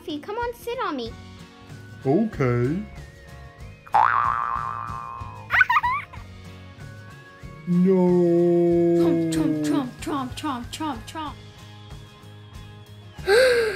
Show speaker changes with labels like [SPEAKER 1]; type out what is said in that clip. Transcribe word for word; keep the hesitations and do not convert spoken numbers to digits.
[SPEAKER 1] comfy. Come on, sit on me.
[SPEAKER 2] Okay. No.
[SPEAKER 1] Chomp, chomp, chomp, chomp, chomp, chomp, chomp.